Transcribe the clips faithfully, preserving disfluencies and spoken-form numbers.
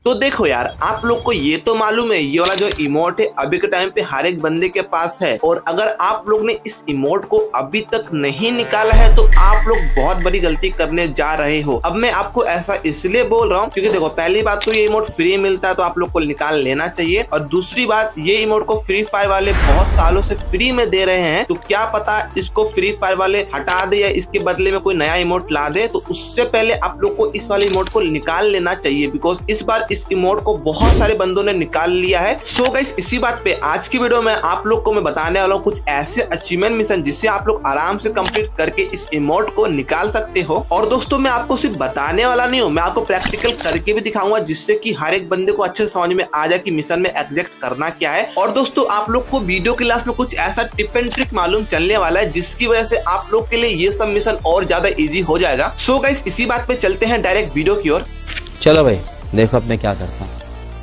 तो देखो यार, आप लोग को ये तो मालूम है ये वाला जो इमोट है अभी के टाइम पे हर एक बंदे के पास है, और अगर आप लोग ने इस इमोट को अभी तक नहीं निकाला है तो आप लोग बहुत बड़ी गलती करने जा रहे हो। अब मैं आपको ऐसा इसलिए बोल रहा हूँ क्योंकि देखो, पहली बात तो ये इमोट फ्री मिलता है तो आप लोग को निकाल लेना चाहिए, और दूसरी बात ये इमोट को फ्री फायर वाले बहुत सालों से फ्री में दे रहे हैं, तो क्या पता इसको फ्री फायर वाले हटा दे या इसके बदले में कोई नया इमोट ला दे। तो उससे पहले आप लोग को इस वाले इमोट को निकाल लेना चाहिए, बिकॉज इस बार इस इमोट को बहुत सारे बंदों ने निकाल लिया है। सो गाइस, इसी बात पे आज की वीडियो में आप लोग को मैं बताने वाला हूँ कुछ ऐसे अचीवमेंट मिशन जिससे आप लोग आराम से कंप्लीट करके इस इमोट को निकाल सकते हो। और दोस्तों, मैं आपको सिर्फ बताने वाला नहीं हूँ, मैं आपको प्रैक्टिकल करके भी दिखाऊंगा, जिससे कि हर एक बंदे को अच्छे से समझ में आ जाए कि मिशन में एग्जैक्ट करना क्या है। और दोस्तों, आप लोग को वीडियो के लास्ट में कुछ ऐसा टिप एंड ट्रिक मालूम चलने वाला है जिसकी वजह से आप लोग के लिए ये सब मिशन और ज्यादा इजी हो जाएगा। सो गाइस, इसी बात पे चलते हैं डायरेक्ट वीडियो की ओर। चलो भाई, देखो अब मैं क्या करता हूँ।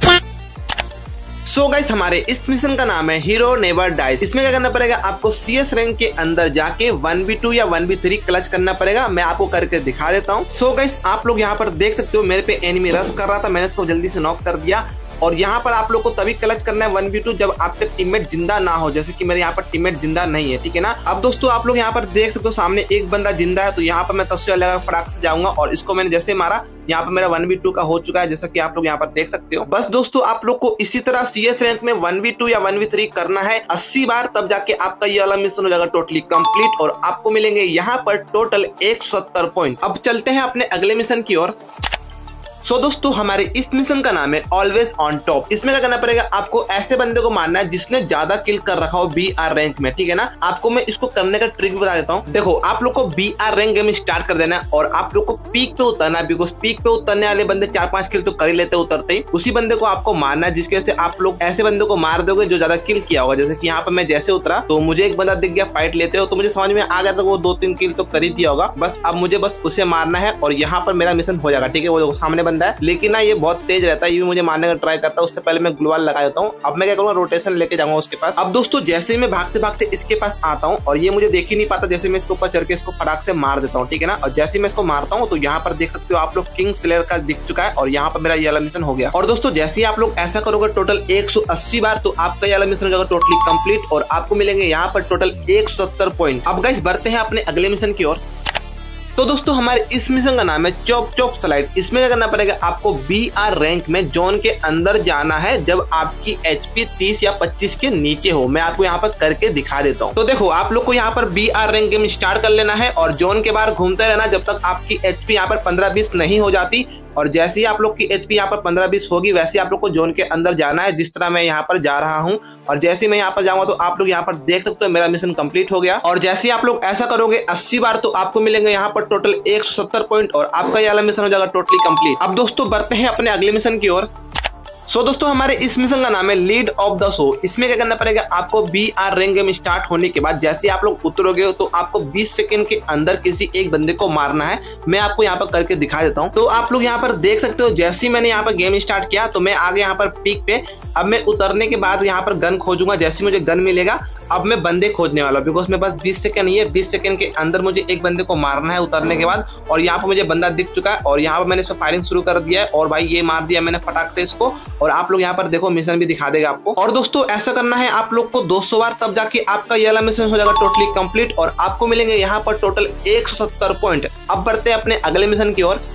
सो so गाइस, हमारे इस मिशन का नाम है हीरो नेवर डाइज। इसमें क्या करना पड़ेगा, आपको सीएस रैंक के अंदर जाके वन वी टू या वन वी थ्री क्लच करना पड़ेगा। मैं आपको करके दिखा देता हूँ। सो so गाइस, आप लोग यहाँ पर देख सकते हो मेरे पे एनिमी रश कर रहा था, मैंने इसको जल्दी से नॉक कर दिया। और यहाँ पर आप लोग को तभी क्लच करना है वन वी टू जब आपके टीममेट जिंदा ना हो, जैसे कि मेरे यहाँ पर टीममेट जिंदा नहीं है, ठीक है ना। अब दोस्तों, आप लोग यहाँ पर देख सकते हो सामने एक बंदा जिंदा है, तो यहाँ पर मैं तस्वीर लगा फटाक से जाऊंगा और इसको मैंने जैसे मारा, यहाँ पर मेरा वन वी टू का हो चुका है, जैसा कि आप लोग यहाँ पर देख सकते हो। बस दोस्तों, आप लोग को इसी तरह सीएस रैंक में वन वी टू या वन वी थ्री करना है अस्सी बार, तब जाके आपका ये वाला मिशन हो जाएगा टोटली कंप्लीट, और आपको मिलेंगे यहाँ पर टोटल एक सौ सत्तर पॉइंट। अब चलते हैं अपने अगले मिशन की ओर। सो so, दोस्तों, हमारे इस मिशन का नाम है ऑलवेज ऑन टॉप। इसमें क्या करना पड़ेगा, आपको ऐसे बंदे को मारना है जिसने ज्यादा किल कर रखा हो बी आर रैंक में, ठीक है ना। आपको मैं इसको करने का ट्रिक बता देता हूँ। देखो, आप लोग को B R rank game start कर देना है और आप लोग को पीक पे उतरना है, बिकॉज पीक पे उतरने वाले बंदे चार पांच किल तो कर ही लेते उतरते ही। उसी बंदे को आपको मारना है, जिसकी वजह से आप लोग ऐसे बंदे को मार दोगे जो ज्यादा किल किया होगा। जैसे कि यहाँ पर मैं जैसे उतरा तो मुझे एक बंदा दिख गया, फाइट लेते हो तो मुझे समझ में आ गया था वो दो तीन किल तो कर ही दिया होगा। बस अब मुझे बस उसे मारना है और यहाँ पर मेरा मिशन हो जाएगा, ठीक है। वो सामने बंदा है, लेकिन ना ये बहुत तेज रहता है, ये भी मुझे मारने का ट्राई करता है। उससे पहले मैं ग्लूवाल लगा देता हूँ। अब मैं क्या करूँगा, रोटेशन लेके जाऊंगा उसके पास। अब दोस्तों, जैसे ही मैं भागते भागते इसके पास आता हूँ और ये मुझे देख ही नहीं पाता, जैसे मैं इसके ऊपर चढ़ के इसको फटाक से मार देता हूँ, ठीक है ना। और जैसे मैं इसको मारता हूँ तो यहाँ पर देख सकते हो आप लोग किंग स्लेयर का दिख चुका है और यहाँ पर मेरा ये वाला मिशन हो गया। और दोस्तों, जैसे ही आप लोग ऐसा करोगे टोटल एक सौ अस्सी बार, तो आपका ये वाला मिशन हो जाएगा टोटली कंप्लीट और आपको मिलेंगे यहाँ पर टोटल एक सौ सत्तर पॉइंट। अब गाइस, बढ़ते हैं अपने अगले मिशन की ओर। तो दोस्तों, हमारे इस मिशन का नाम है चॉप चॉप स्लाइड। इसमें क्या करना पड़ेगा, आपको बी आर रैंक में जोन के अंदर जाना है जब आपकी एचपी तीस या पच्चीस के नीचे हो। मैं आपको यहाँ पर करके दिखा देता हूँ। तो देखो, आप लोग को यहाँ पर B R rank game start कर लेना है और जोन के बाहर घूमते रहना जब तक आपकी एचपी यहाँ पर पंद्रह बीस नहीं हो जाती। और जैसे ही आप लोग की एचपी यहाँ पर पंद्रह बीस होगी, वैसे आप लोग को जोन के अंदर जाना है, जिस तरह मैं यहाँ पर जा रहा हूँ। और जैसे ही मैं यहाँ पर जाऊंगा तो आप लोग यहाँ पर देख सकते हो मेरा मिशन कंप्लीट हो गया। और जैसे ही आप लोग ऐसा करोगे अस्सी बार, तो आपको मिलेंगे यहाँ पर टोटल एक सौ सत्तर पॉइंट और आपका ये वाला मिशन हो जाएगा टोटली कंप्लीट। अब दोस्तों, बढ़ते हैं अपने अगले मिशन की ओर। सो so, दोस्तों, हमारे इस मिशन का नाम है लीड ऑफ द शो। इसमें क्या करना पड़ेगा, आपको B R rank game start होने के बाद जैसे आप लोग उतरोगे तो आपको बीस सेकंड के अंदर किसी एक बंदे को मारना है। मैं आपको यहाँ पर करके दिखा देता हूँ। तो आप लोग यहाँ पर देख सकते हो, जैसे ही मैंने यहाँ पर गेम स्टार्ट किया तो मैं आगे यहाँ पर पीक पे। अब मैं उतरने के बाद यहाँ पर गन खोजूंगा। जैसे मुझे गन मिलेगा, अब मैं बंदे खोजने वाला हूँ, बिकॉज मेरे पास बीस सेकंड ही है। बीस सेकंड के अंदर मुझे एक बंदे को मारना है उतरने के बाद। और यहाँ पर मुझे बंदा दिख चुका है और यहाँ पर मैंने इस पर फायरिंग शुरू कर दिया है और भाई ये मार दिया मैंने फटाक से इसको। और आप लोग यहाँ पर देखो, मिशन भी दिखा देगा आपको। और दोस्तों, ऐसा करना है आप लोग को दो सौ बार, तब जाके आपका ये वाला मिशन हो जाएगा टोटली कंप्लीट और आपको मिलेंगे यहाँ पर टोटल एक सौ सत्तर पॉइंट। अब बढ़ते हैं अपने अगले मिशन की ओर।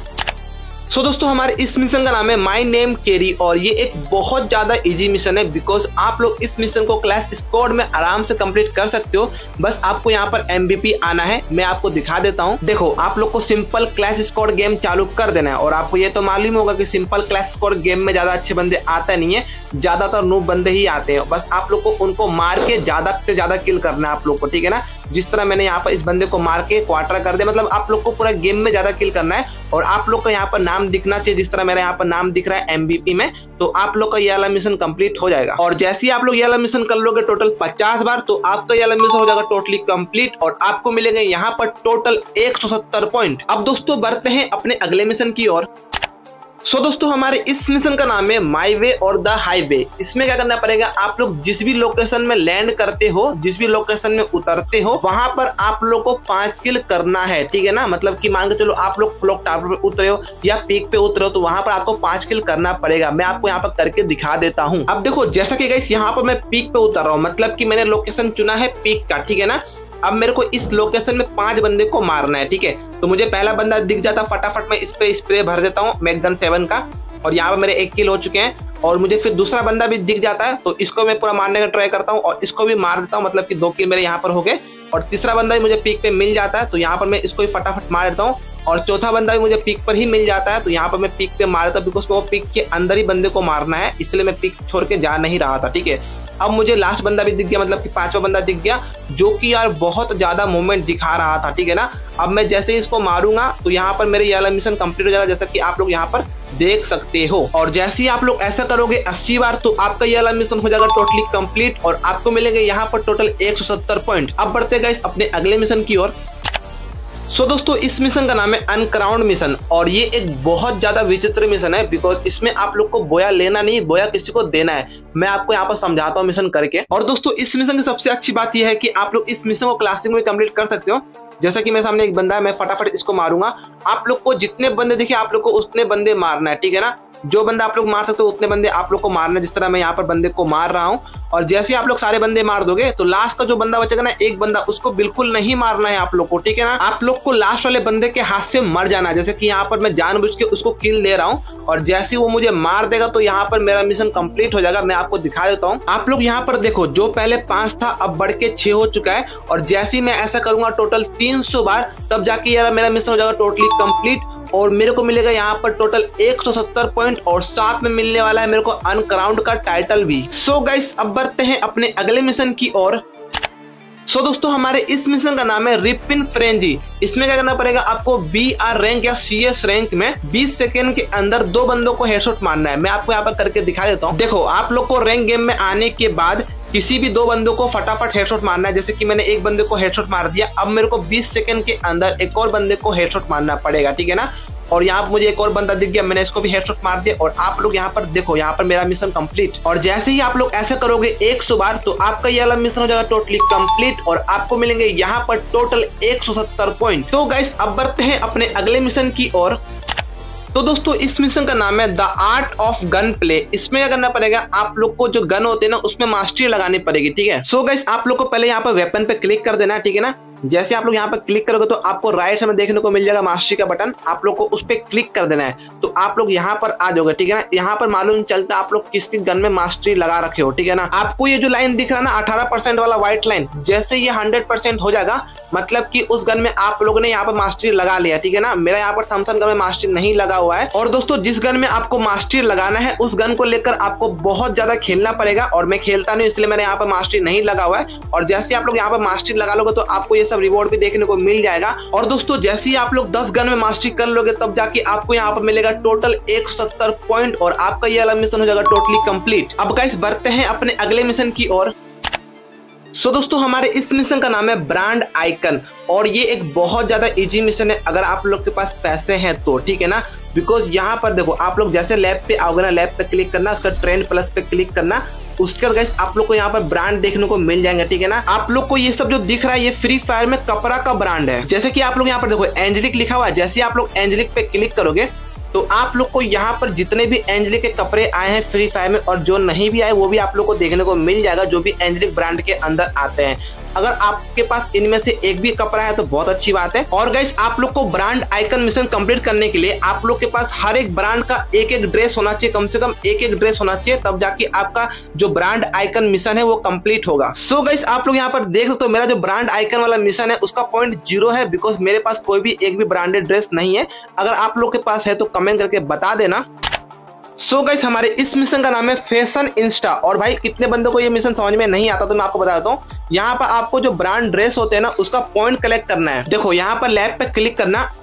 सो so, दोस्तों, हमारे इस मिशन का नाम है माई नेम केरी और ये एक बहुत ज्यादा इजी मिशन है, बिकॉज आप लोग इस मिशन को क्लैश स्क्वाड में आराम से कंप्लीट कर सकते हो। बस आपको यहाँ पर एमवीपी आना है। मैं आपको दिखा देता हूँ। देखो, आप लोग को सिंपल क्लैश स्क्वाड गेम चालू कर देना है और आपको ये तो मालूम होगा कि सिंपल क्लैश स्क्वाड गेम में ज्यादा अच्छे बंदे आते नहीं है, ज्यादातर नूब बंदे ही आते हैं। बस आप लोग को उनको मार के ज्यादा से ज्यादा किल करना है आप लोग को, ठीक है ना। जिस तरह मैंने यहाँ पर इस बंदे को मार के क्वार्टर कर दिया, मतलब आप लोग को पूरा गेम में ज्यादा किल करना है और आप लोग का यहाँ पर नाम दिखना चाहिए, जिस तरह मेरा यहाँ पर नाम दिख रहा है एमवीपी में। तो आप लोग का ये वाला मिशन कंप्लीट हो जाएगा। और जैसे ही आप लोग ये वाला मिशन कर लोगे टोटल पचास बार, तो आपका ये वाला मिशन हो जाएगा टोटली कंप्लीट और आपको मिलेंगे यहाँ पर टोटल एक सौ सत्तर पॉइंट। अब दोस्तों, बढ़ते हैं अपने अगले मिशन की ओर। सो so, दोस्तों हमारे इस मिशन का नाम है माई वे और द हाईवे। इसमें क्या करना पड़ेगा, आप लोग जिस भी लोकेशन में लैंड करते हो, जिस भी लोकेशन में उतरते हो, वहां पर आप लोग को पांच किल करना है, ठीक है ना। मतलब कि मान के चलो आप लोग क्लॉक टावर पे उतरे हो या पीक पे उतरे हो तो वहां पर आपको पांच किल करना पड़ेगा। मैं आपको यहाँ पर करके दिखा देता हूँ। अब देखो जैसा कि गाइस यहाँ पर मैं पीक पे उतर रहा हूँ, मतलब कि मैंने लोकेशन चुना है पीक का, ठीक है ना। अब मेरे को इस लोकेशन में पांच बंदे को मारना है, ठीक है। तो मुझे पहला बंदा दिख जाता, फटाफट मैं इस पे स्प्रे भर देता हूँ मैगन सेवन का, और यहाँ पे मेरे एक किल हो चुके हैं। और मुझे फिर दूसरा बंदा भी दिख जाता है तो इसको मैं पूरा मारने का ट्राई करता हूँ और इसको भी मार देता हूँ, मतलब कि दो किल मेरे यहाँ पर हो गए। और तीसरा बंदा भी मुझे पीक पे मिल जाता है तो यहाँ पर मैं इसको भी फटाफट मार देता हूँ। और चौथा बंदा भी मुझे पीक पर ही मिल जाता है तो यहाँ पर मैं पीक पे मार देता हूँ, बिकॉज वो पीक के अंदर ही बंदे को मारना है, इसलिए मैं पीक छोड़ के जा नहीं रहा था, ठीक है। अब मुझे लास्ट बंदा भी दिख गया, मतलब कि पांचवा बंदा दिख गया, जो कि यार बहुत ज्यादा मूवमेंट दिखा रहा था, ठीक है ना। अब मैं जैसे ही इसको मारूंगा तो यहाँ पर मेरे ये वाला मिशन कंप्लीट हो जाएगा, जैसा कि आप लोग यहाँ पर देख सकते हो। और जैसे ही आप लोग ऐसा करोगे अस्सी बार तो आपका ये वाला मिशन हो जाएगा टोटली कंप्लीट और आपको मिलेंगे यहाँ पर टोटल एक सौ सत्तर पॉइंट। अब बढ़ते गाइस अपने अगले मिशन की ओर। सो so, दोस्तों इस मिशन का नाम है अनक्राउंड मिशन और ये एक बहुत ज्यादा विचित्र मिशन है, बिकॉज इसमें आप लोग को बोया लेना नहीं, बोया किसी को देना है। मैं आपको यहाँ पर समझाता हूँ मिशन करके। और दोस्तों इस मिशन की सबसे अच्छी बात यह है कि आप लोग इस मिशन को क्लासिक में कंप्लीट कर सकते हो। जैसा कि मेरे सामने एक बंदा है, मैं फटाफट इसको मारूंगा। आप लोग को जितने बंदे दिखे आप लोग को उतने बंदे मारना है, ठीक है ना। जो बंदा आप लोग मार सकते हो उतने बंदे आप लोग को मारना है, जिस तरह मैं यहाँ पर बंदे को मार रहा हूँ। और जैसे आप लोग सारे बंदे मार दोगे तो लास्ट का जो बंदा बचेगा ना, एक बंदा, उसको बिल्कुल नहीं मारना है आप लोग को, ठीक है ना। आप लोग को लास्ट वाले बंदे के हाथ से मर जाना है। जैसे कि यहाँ पर मैं जानबूझ के उसको किल दे रहा हूँ और जैसे वो मुझे मार देगा तो यहाँ पर मेरा मिशन कंप्लीट हो जाएगा। मैं आपको दिखा देता हूँ। आप लोग यहाँ पर देखो, जो पहले पांच था अब बढ़ के छह हो चुका है। और जैसे ही मैं ऐसा करूंगा टोटल तीन सौ बार, तब जाके यार मेरा मिशन हो जाएगा टोटली कंप्लीट और मेरे को मिलेगा यहाँ पर टोटल एक सौ सत्तर पॉइंट और साथ में मिलने वाला है मेरे को अनक्राउंड का टाइटल भी। सो गाइस अब बढ़ते हैं अपने अगले मिशन की ओर। सो so, दोस्तों हमारे इस मिशन का नाम है रिपिन फ्रेंजी। इसमें क्या करना पड़ेगा, आपको बी आर रैंक या सी एस रैंक में बीस सेकंड के अंदर दो बंदों को हेडशॉट मारना है। मैं आपको यहाँ पर करके दिखा देता हूँ। देखो आप लोग को रैंक गेम में आने के बाद किसी भी दो बंदों को फटाफट हेडशॉट मारना है। जैसे कि मैंने एक बंदे को हेडशॉट मार दिया, अब मेरे को बीस सेकंड के अंदर एक और बंदे को हेडशॉट मारना पड़ेगा, ठीक है ना। और यहाँ पर मुझे एक और बंदा दिख गया, मैंने इसको भी हेडशॉट मार दिया और आप लोग यहाँ पर देखो, यहाँ पर मेरा मिशन कंप्लीट। और जैसे ही आप लोग ऐसा करोगे एक सौ बार तो आपका ये वाला मिशन हो जाएगा टोटली कंप्लीट और आपको मिलेंगे यहाँ पर टोटल एक सौ सत्तर पॉइंट। तो गाइस अब बढ़ते हैं अपने अगले मिशन की ओर। तो दोस्तों इस मिशन का नाम है the art of gun play. इसमें क्या करना पड़ेगा, आप लोग को जो गन होते हैं ना उसमें मास्टरी लगानी पड़ेगी, ठीक है। सो गाइस आप लोग को पहले यहाँ पर वेपन पे क्लिक कर देना है, ठीक है ना। जैसे आप लोग यहाँ पर क्लिक करोगे तो आपको राइट साइड में देखने को मिल जाएगा मास्टरी का बटन, आप लोग को उस पर क्लिक कर देना है तो आप लोग यहाँ पर आ जाओगे, ठीक है ना। यहाँ पर मालूम चलता है आप लोग किसकी गन में मास्टरी लगा रखे हो, ठीक है ना। आपको ये जो लाइन दिख रहा है ना अठारह परसेंट वाला व्हाइट लाइन, जैसे ये हंड्रेड परसेंट हो जाएगा मतलब कि उस गन में आप लोगों ने यहाँ पर मास्टरी लगा लिया, ठीक है ना। मेरा यहाँ पर थॉमसन गन में मास्टरी नहीं लगा हुआ है। और दोस्तों जिस गन में आपको मास्टरी लगाना है उस गन को लेकर आपको बहुत ज्यादा खेलना पड़ेगा और मैं खेलता नहीं, इसलिए मैंने यहाँ पर मास्टरी नहीं लगा हुआ है। और जैसे आप लोग यहाँ पर मास्टरी लगा लोगे तो आपको ये सब रिवॉर्ड भी देखने को मिल जाएगा। और दोस्तों जैसे ही आप लोग दस गन में मास्टरी कर लोगे तब जाके आपको यहाँ पर मिलेगा टोटल एक सौ सत्तर पॉइंट और आपका ये वाला मिशन हो जाएगा टोटली कंप्लीट। अब गाइस बढ़ते हैं अपने अगले मिशन की ओर। सो so, दोस्तों हमारे इस मिशन का नाम है ब्रांड आइकन और ये एक बहुत ज्यादा इजी मिशन है अगर आप लोग के पास पैसे हैं तो, ठीक है ना। बिकॉज यहाँ पर देखो आप लोग जैसे लैब पे आओगे ना, लैब पे क्लिक करना, उसका ट्रेंड प्लस पे क्लिक करना, उसके बाद गाइस आप लोग को यहाँ पर ब्रांड देखने को मिल जाएंगे, ठीक है ना। आप लोग को ये सब जो दिख रहा है ये फ्री फायर में कपड़ा का ब्रांड है। जैसे कि आप लोग यहाँ पर देखो एंजेलिक लिखा हुआ है, जैसे आप लोग एंजेलिक पे क्लिक करोगे तो आप लोग को यहाँ पर जितने भी एंजेलिक के कपड़े आए हैं फ्री फायर में और जो नहीं भी आए वो भी आप लोग को देखने को मिल जाएगा, जो भी एंजेलिक ब्रांड के अंदर आते हैं। अगर आपके पास इनमें से एक भी कपड़ा है तो बहुत अच्छी बात है। और गाइस आप लोग को ब्रांड आइकन मिशन कंप्लीट करने के लिए आप लोग के पास हर एक ब्रांड का एक एक ड्रेस होना चाहिए, कम से कम एक एक ड्रेस होना चाहिए, तब जाके आपका जो ब्रांड आइकन मिशन है वो कंप्लीट होगा। सो गाइस आप लोग यहाँ पर देख सकते हो मेरा जो ब्रांड आइकन वाला मिशन है उसका पॉइंट जीरो है, बिकॉज मेरे पास कोई भी एक भी ब्रांडेड ड्रेस नहीं है। अगर आप लोग के पास है तो कमेंट करके बता देना। सो so गाइस हमारे इस मिशन का नाम है फैशन इंस्टा। और भाई कितने बंदों को ये मिशन समझ में नहीं आता तो मैं आपको बता देता हूँ। यहाँ पर आपको जो ब्रांड ड्रेस होते हैं ना उसका पॉइंट कलेक्ट करना है। देखो यहाँ पर लैब पे क्लिक करना,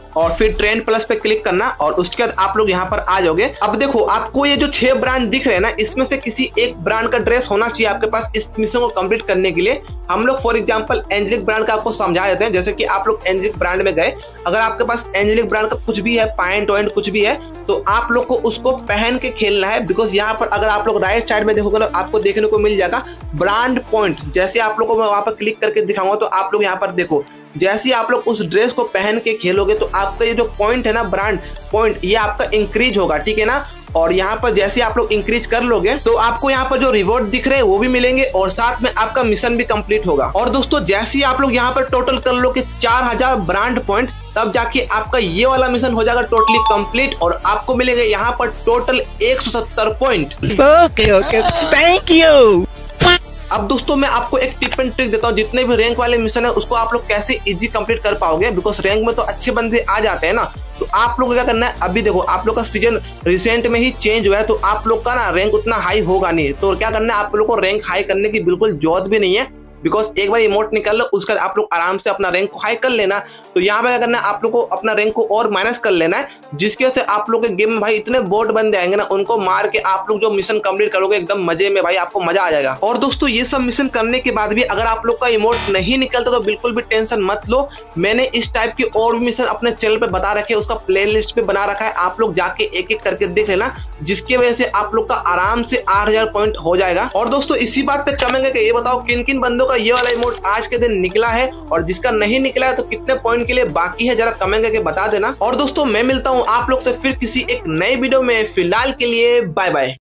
और फिर ट्रेंड प्लस पे क्लिक करना और उसके बाद आप लोग यहाँ पर आ जाओगे। अब देखो आपको ये जो छह ब्रांड दिख रहे हैं ना, इसमें से किसी एक ब्रांड का ड्रेस होना चाहिए आपके पास इस मिशन को कंप्लीट करने के लिए। हम लोग फॉर एग्जांपल एंजेलिक ब्रांड का आपको समझा देते हैं। जैसे कि आप लोग एंजेलिक ब्रांड में गए, अगर आपके पास एंजेलिक ब्रांड का कुछ भी है, पैंट वैंट कुछ भी है, तो आप लोग को उसको पहन के खेलना है। बिकॉज यहाँ पर अगर आप लोग राइट साइड में देखोगे तो आपको देखने को मिल जाएगा ब्रांड पॉइंट। जैसे आप लोग को मैं वहां पर क्लिक करके दिखाऊंगा तो आप लोग यहाँ पर देखो, जैसे आप लोग उस ड्रेस को पहन के खेलोगे तो आपका ये जो पॉइंट है ना, ब्रांड पॉइंट, ये आपका इंक्रीज होगा, ठीक है ना। और यहाँ पर जैसे आप लोग इंक्रीज कर लोगे तो आपको यहाँ पर जो रिवॉर्ड दिख रहे हैं वो भी मिलेंगे और साथ में आपका मिशन भी कंप्लीट होगा। और दोस्तों जैसे ही आप लोग यहाँ पर टोटल कर लोगे चार हजार ब्रांड पॉइंट, तब जाके आपका ये वाला मिशन हो जाएगा टोटली कंप्लीट और आपको मिलेंगे यहाँ पर टोटल एक सौ सत्तर point. Okay okay, thank you. अब दोस्तों मैं आपको एक टिप एंड ट्रिक देता हूँ, जितने भी रैंक वाले मिशन है उसको आप लोग कैसे इजी कंप्लीट कर पाओगे। बिकॉज रैंक में तो अच्छे बंदे आ जाते हैं ना, तो आप लोग को क्या करना है, अभी देखो आप लोग का सीजन रिसेंट में ही चेंज हुआ है तो आप लोग का ना रैंक उतना हाई होगा नहीं। तो क्या करना है, आप लोग को रैंक हाई करने की बिल्कुल जरूरत भी नहीं है। बिकॉज एक बार इमोट निकाल लो, उसका आप लोग आराम से अपना रैंक को हाई कर लेना। तो यहाँ पे क्या करना है, आप लोग को अपना रैंक को और माइनस कर लेना है, जिसकी वजह से आप लोग के गेम में भाई इतने बोट बन जाएंगे ना, उनको मार के आप लोग जो मिशन कंप्लीट करोगे एकदम मजे में, भाई आपको मजा आ जाएगा। और दोस्तों ये सब मिशन करने के बाद भी अगर आप लोग का इमोट नहीं निकलता तो बिल्कुल भी टेंशन मत लो। मैंने इस टाइप की और भी मिशन अपने चैनल पे बता रखे, उसका प्ले लिस्ट पे बना रखा है, आप लोग जाके एक एक करके देख लेना, जिसकी वजह से आप लोग का आराम से आठ हजार पॉइंट हो जाएगा। और दोस्तों इसी बात पे कमेंट करके ये बताओ किन किन बंदों का ये वाला इमोट आज के दिन निकला है और जिसका नहीं निकला है तो कितने पॉइंट के लिए बाकी है, जरा कमेंट करके बता देना। और दोस्तों मैं मिलता हूं आप लोग से फिर किसी एक नए वीडियो में, फिलहाल के लिए बाय बाय।